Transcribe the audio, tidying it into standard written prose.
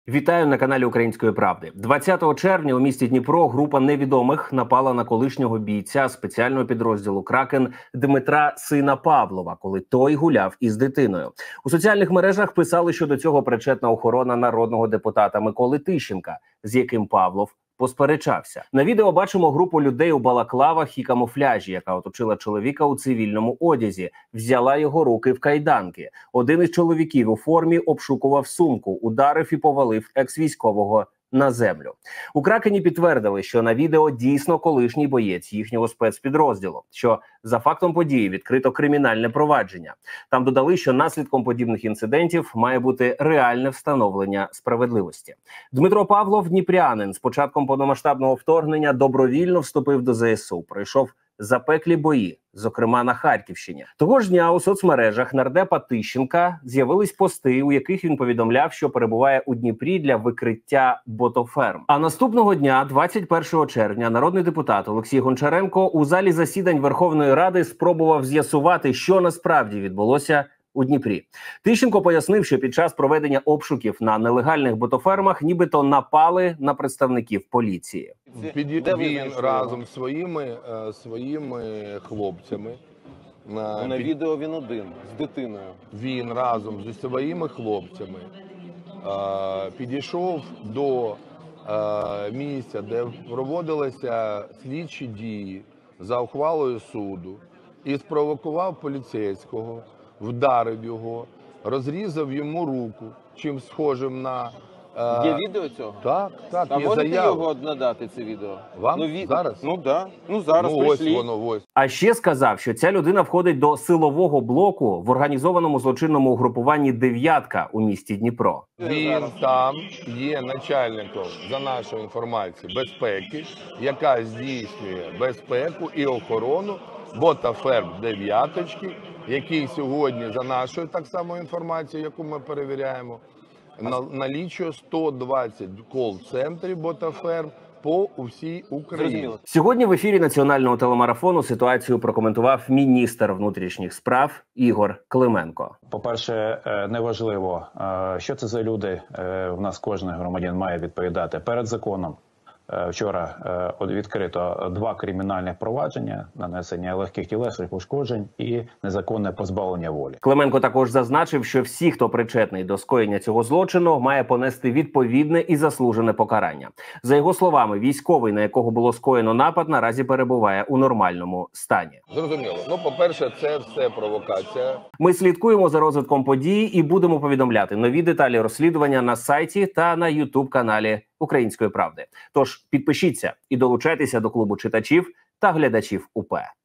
Вітаю на каналі Української правди. 20 червня у місті Дніпро група невідомих напала на колишнього бійця спеціального підрозділу «Кракен» Дмитра сина Павлова, коли той гуляв із дитиною. У соціальних мережах писали, що до цього причетна охорона народного депутата Миколи Тищенка, з яким Павлов посперечався. На відео бачимо групу людей у балаклавах і камуфляжі, яка оточила чоловіка у цивільному одязі, взяла його руки в кайданки. Один із чоловіків у формі обшукував сумку, ударив і повалив екс-військового на землю. У «Кракені» підтвердили, що на відео дійсно колишній боєць їхнього спецпідрозділу, що за фактом події відкрито кримінальне провадження. Там додали, що наслідком подібних інцидентів має бути реальне встановлення справедливості. Дмитро Павлов, дніпрянин, з початком повномасштабного вторгнення добровільно вступив до ЗСУ, пройшов запеклі бої, зокрема на Харківщині. Того ж дня у соцмережах нардепа Тищенка з'явились пости, у яких він повідомляв, що перебуває у Дніпрі для викриття ботоферм. А наступного дня, 21 червня, народний депутат Олексій Гончаренко у залі засідань Верховної Ради спробував з'ясувати, що насправді відбулося у Дніпрі. Тищенко пояснив, що під час проведення обшуків на нелегальних ботофермах нібито напали на представників поліції. Він разом з своїми хлопцями. На відео він один, з дитиною. Він разом зі своїми хлопцями підійшов до місця, де проводилися слідчі дії за ухвалою суду, і спровокував поліцейського, вдарив його, розрізав йому руку, чим схожим на... Є відео цього? Так, А є можете заява. його надати, це відео? Вам? Зараз? Ну, да. Ну, зараз Ось прийшли. воно, ось. А ще сказав, що ця людина входить до силового блоку в організованому злочинному угрупуванні «Дев'ятка» у місті Дніпро. Він там є начальником, за нашою інформацією, безпеки, яка здійснює безпеку і охорону ботаферм «Дев'яточки», який сьогодні, за нашою так само інформацією, яку ми перевіряємо, налічує 120 кол-центрів ботаферм по всій Україні. Сьогодні в ефірі національного телемарафону ситуацію прокоментував міністр внутрішніх справ Ігор Клименко. По-перше, неважливо, що це за люди, в нас кожен громадян має відповідати перед законом. Вчора відкрито 2 кримінальних провадження, нанесення легких тілесних ушкоджень і незаконне позбавлення волі. Клименко також зазначив, що всі, хто причетний до скоєння цього злочину, має понести відповідне і заслужене покарання. За його словами, військовий, на якого було скоєно напад, наразі перебуває у нормальному стані. Зрозуміло. Ну, по-перше, це все провокація. Ми слідкуємо за розвитком подій і будемо повідомляти нові деталі розслідування на сайті та на YouTube-каналі Української правди. Тож підпишіться і долучайтеся до клубу читачів та глядачів УП.